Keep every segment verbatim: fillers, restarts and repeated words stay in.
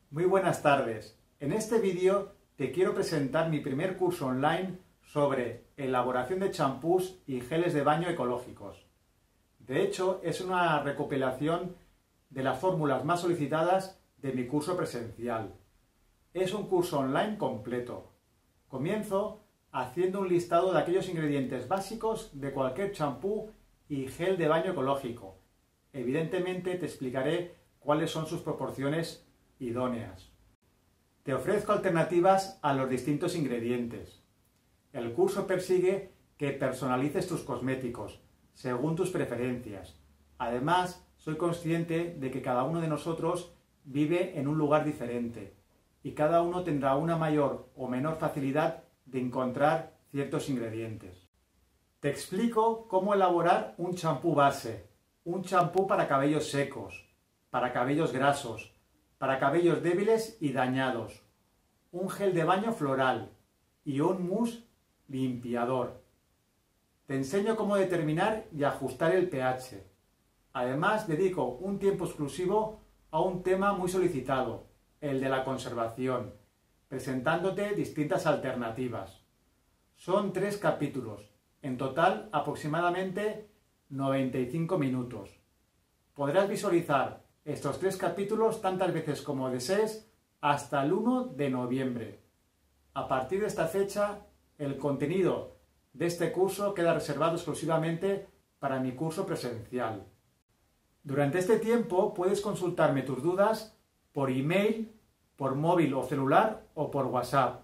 Muy buenas tardes. En este vídeo te quiero presentar mi primer curso online sobre elaboración de champús y geles de baño ecológicos. De hecho, es una recopilación de las fórmulas más solicitadas de mi curso presencial. Es un curso online completo. Comienzo haciendo un listado de aquellos ingredientes básicos de cualquier champú y gel de baño ecológico. Evidentemente te explicaré cuáles son sus proporciones idóneas. Te ofrezco alternativas a los distintos ingredientes. El curso persigue que personalices tus cosméticos según tus preferencias. Además, soy consciente de que cada uno de nosotros vive en un lugar diferente y cada uno tendrá una mayor o menor facilidad de encontrar ciertos ingredientes. Te explico cómo elaborar un champú base, un champú para cabellos secos, para cabellos grasos, para cabellos débiles y dañados, un gel de baño floral y un mousse limpiador. Te enseño cómo determinar y ajustar el pH. Además, dedico un tiempo exclusivo a un tema muy solicitado, el de la conservación, presentándote distintas alternativas. Son tres capítulos, en total aproximadamente noventa y cinco minutos. Podrás visualizar estos tres capítulos tantas veces como desees hasta el uno de noviembre. A partir de esta fecha, el contenido de este curso queda reservado exclusivamente para mi curso presencial. Durante este tiempo puedes consultarme tus dudas por email, por móvil o celular o por WhatsApp.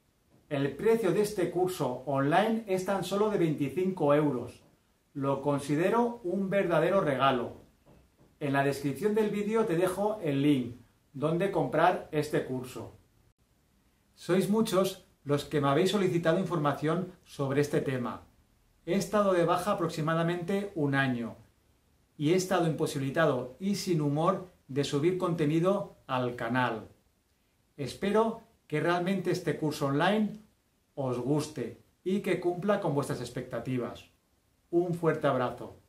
El precio de este curso online es tan solo de veinticinco euros. Lo considero un verdadero regalo. En la descripción del vídeo te dejo el link donde comprar este curso. Sois muchos los que me habéis solicitado información sobre este tema. He estado de baja aproximadamente un año y he estado imposibilitado y sin humor de subir contenido al canal. Espero que realmente este curso online os guste y que cumpla con vuestras expectativas. Un fuerte abrazo.